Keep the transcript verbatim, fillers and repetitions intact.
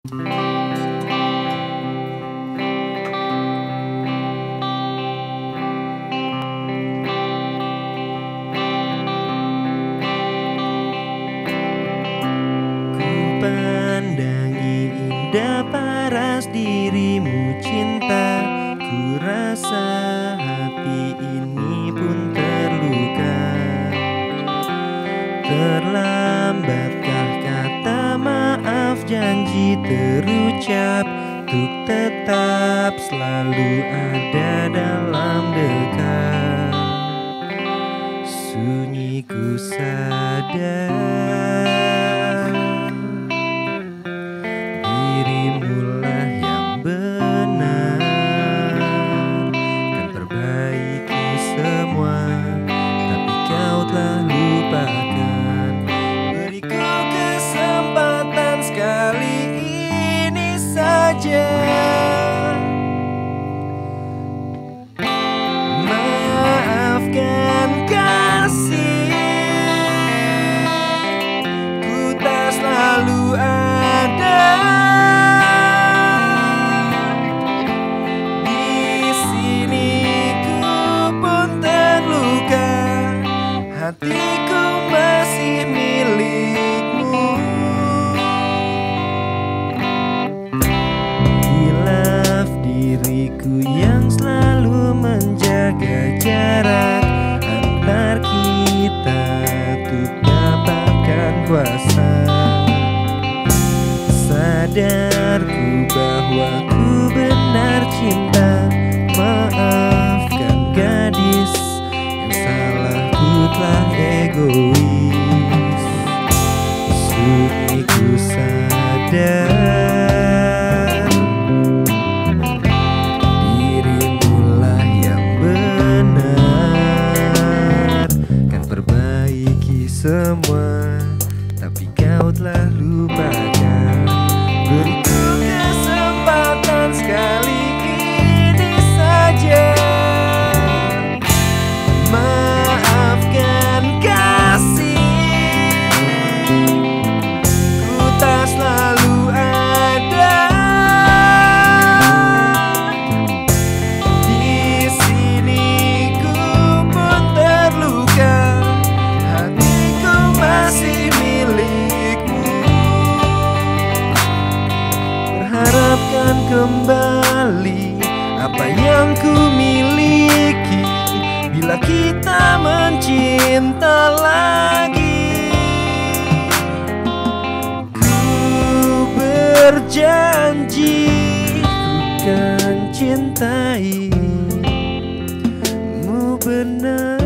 Pandangi indah paras dirimu cinta, ku rasa hati ini pun terluka. Terlambatkah kata maaf, janji terucap, untuk tetap selalu ada dalam dekat. Sunyi ku sadar, dirimulah yang benar, kan perbaiki semua, tapi kau telah lupakan. Beriku kesempatan sekali ini saja, maafkan kasih, ku tak selalu ada. Hatiku masih milikmu. Hilaf diriku yang selalu menjaga jarak antar kita, untuk dapatkan kuasa. Sadarku bahwa ku benar cinta, maafkan gadis yang salah, ku telah egois. Sunyi ku sadar, dirimulah yang benar, kan perbaiki semua, tapi kau telah lupakan. Beriku kesempatan sekali ini saja, maafkan kasih, ku tak selalu ada. Di sini ku pun terluka, hatiku masih milikmu. Berharapkan kembali apa yang ku miliki, bila kita mencinta lagi. Ku berjanji ku kan cintaimu benar.